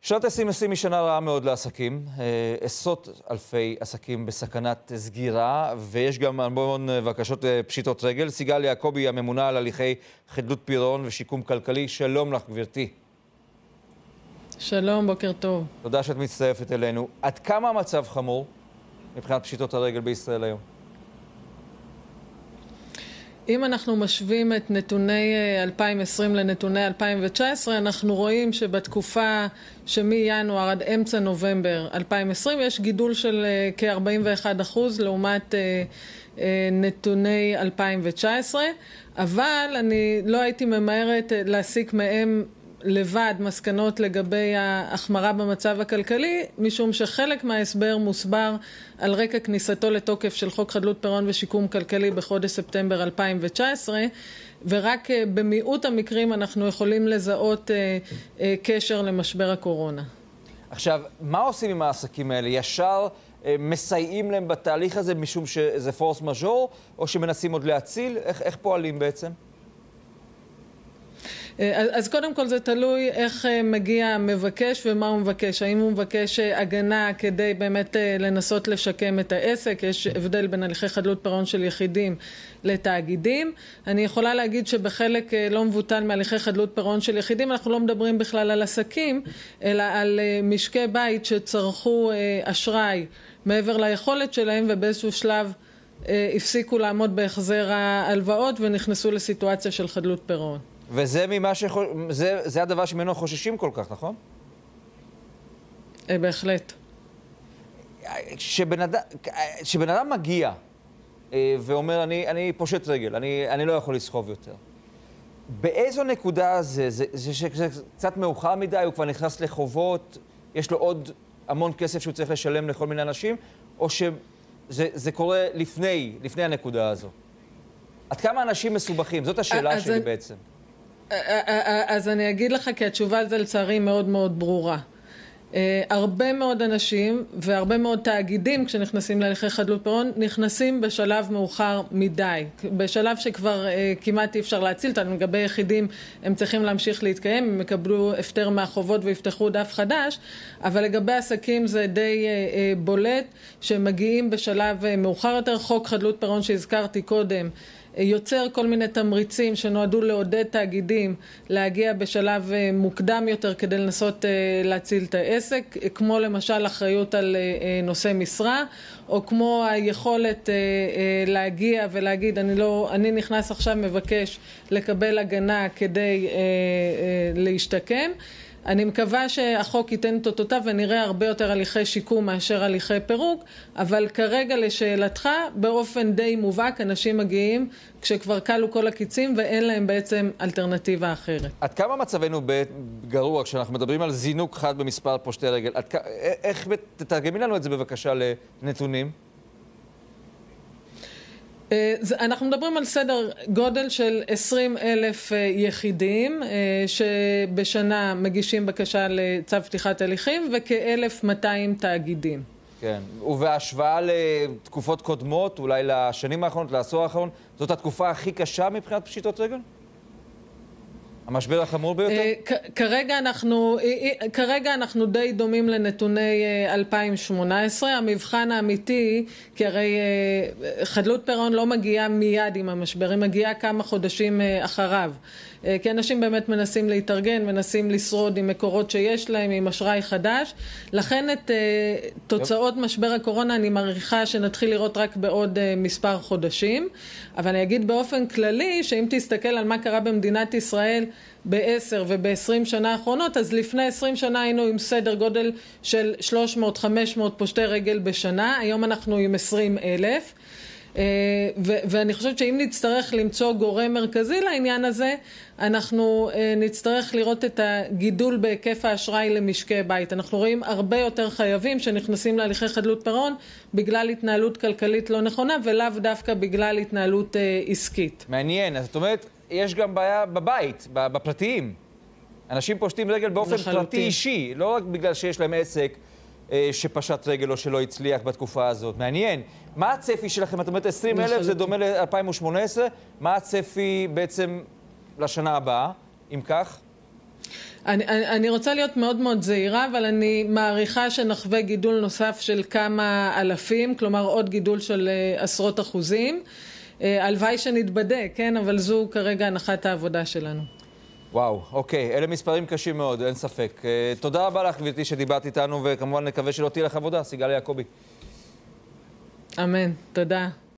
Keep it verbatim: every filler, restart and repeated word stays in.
שנת עשרים עשרים היא שנה רעה מאוד לעסקים. עשרות אלפי עסקים בסכנת סגירה, ויש גם המון בקשות פשיטות רגל. סיגל יעקבי, הממונה על הליכי חדלות פירעון ושיקום כלכלי. שלום לך, גברתי. שלום, בוקר טוב. תודה שאת מצטרפת אלינו. עד כמה המצב חמור מבחינת פשיטות הרגל בישראל היום? אם אנחנו משווים את נתוני אלפיים ועשרים לנתוני אלפיים תשע עשרה, אנחנו רואים שבתקופה שמינואר עד אמצע נובמבר אלפיים ועשרים יש גידול של כ-ארבעים ואחד אחוז לעומת נתוני אלפיים תשע עשרה, אבל אני לא הייתי ממהרת להסיק מהם לבד מסקנות לגבי ההחמרה במצב הכלכלי, משום שחלק מההסבר מוסבר על רקע כניסתו לתוקף של חוק חדלות פירעון ושיקום כלכלי בחודש ספטמבר אלפיים תשע עשרה, ורק במיעוט המקרים אנחנו יכולים לזהות קשר למשבר הקורונה. עכשיו, מה עושים עם העסקים האלה? ישר מסייעים להם בתהליך הזה משום שזה פורס מז'ור, או שמנסים עוד להציל? איך, איך פועלים בעצם? אז קודם כל זה תלוי איך מגיע המבקש ומה הוא מבקש. האם הוא מבקש הגנה כדי באמת לנסות לשקם את העסק? יש הבדל בין הליכי חדלות פירעון של יחידים לתאגידים. אני יכולה להגיד שבחלק לא מבוטל מהליכי חדלות פירעון של יחידים אנחנו לא מדברים בכלל על עסקים, אלא על משקי בית שצרכו אשראי מעבר ליכולת שלהם, ובאיזשהו שלב הפסיקו לעמוד בהחזר ההלוואות ונכנסו לסיטואציה של חדלות פירעון. וזה ממה שחוש... זה, זה הדבר שממנו חוששים כל כך, נכון? בהחלט. שבן אדם, שבן אדם מגיע ואומר, אני, אני פושט רגל, אני, אני לא יכול לסחוב יותר. באיזו נקודה זה? זה, זה, זה, זה קצת מאוחר מדי, הוא כבר נכנס לחובות, יש לו עוד המון כסף שהוא צריך לשלם לכל מיני אנשים, או שזה זה קורה לפני, לפני הנקודה הזו? עד כמה אנשים מסובכים? זאת השאלה שלי בעצם. אז אני אגיד לך, כי התשובה על זה לצערי מאוד מאוד ברורה. הרבה מאוד אנשים והרבה מאוד תאגידים כשנכנסים להליכי חדלות פירעון נכנסים בשלב מאוחר מדי, בשלב שכבר כמעט אי אפשר להציל אותם. לגבי יחידים הם צריכים להמשיך להתקיים, הם יקבלו הפטר מהחובות ויפתחו דף חדש, אבל לגבי עסקים זה די בולט שמגיעים בשלב מאוחר יותר. חוק חדלות פירעון שהזכרתי קודם יוצר כל מיני תמריצים שנועדו לעודד תאגידים להגיע בשלב מוקדם יותר כדי לנסות להציל את העסק, כמו למשל אחריות על נושא משרה, או כמו היכולת להגיע ולהגיד אני לא, אני נכנס עכשיו מבקש לקבל הגנה כדי להשתקם. אני מקווה שהחוק ייתן את אותותיו ונראה הרבה יותר הליכי שיקום מאשר הליכי פירוק, אבל כרגע לשאלתך, באופן די מובהק, אנשים מגיעים כשכבר קלו כל הקיצים ואין להם בעצם אלטרנטיבה אחרת. עד כמה מצבנו גרוע כשאנחנו מדברים על זינוק חד במספר פושטי רגל? עד, איך, תתרגמי לנו את זה בבקשה לנתונים? אנחנו מדברים על סדר גודל של עשרים אלף יחידים שבשנה מגישים בקשה לצו פתיחת הליכים וכ-אלף ומאתיים תאגידים. כן, ובהשוואה לתקופות קודמות, אולי לשנים האחרונות, לעשור האחרון, זאת התקופה הכי קשה מבחינת פשיטות רגל? המשבר החמור ביותר? כרגע אנחנו, כרגע אנחנו די דומים לנתוני אלפיים שמונה עשרה. המבחן האמיתי, כי הרי חדלות פירעון לא מגיעה מיד עם המשבר, היא מגיעה כמה חודשים אחריו. כי אנשים באמת מנסים להתארגן, מנסים לשרוד עם מקורות שיש להם, עם אשראי חדש. לכן את תוצאות משבר הקורונה אני מעריכה שנתחיל לראות רק בעוד מספר חודשים. אבל אני אגיד באופן כללי, שאם תסתכל על מה קרה במדינת ישראל בעשר ובעשרים שנה האחרונות, אז לפני עשרים שנה היינו עם סדר גודל של שלוש מאות חמש מאות פושטי רגל בשנה, היום אנחנו עם עשרים אלף. ואני חושבת שאם נצטרך למצוא גורם מרכזי לעניין הזה, אנחנו נצטרך לראות את הגידול בהיקף האשראי למשקי בית. אנחנו רואים הרבה יותר חייבים שנכנסים להליכי חדלות פירעון בגלל התנהלות כלכלית לא נכונה, ולאו דווקא בגלל התנהלות עסקית. מעניין, אז זאת אומרת, יש גם בעיה בבית, בפרטיים. אנשים פושטים רגל באופן פרטי אישי, לא רק בגלל שיש להם עסק שפשט רגל או שלא הצליח בתקופה הזאת. מעניין. מה הצפי שלכם? את אומרת עשרים אלף, זה דומה ל-אלפיים שמונה עשרה. מה הצפי בעצם לשנה הבאה, אם כך? אני, אני, אני רוצה להיות מאוד מאוד זהירה, אבל אני מעריכה שנחווה גידול נוסף של כמה אלפים, כלומר עוד גידול של uh, עשרות אחוזים. Uh, הלוואי שנתבדק, כן? אבל זו כרגע הנחת העבודה שלנו. וואו, אוקיי. אלה מספרים קשים מאוד, אין ספק. Uh, תודה רבה לך, גברתי, שדיברת איתנו, וכמובן נקווה שלא תהיה לך עבודה. סיגל יעקבי. אמן. תודה.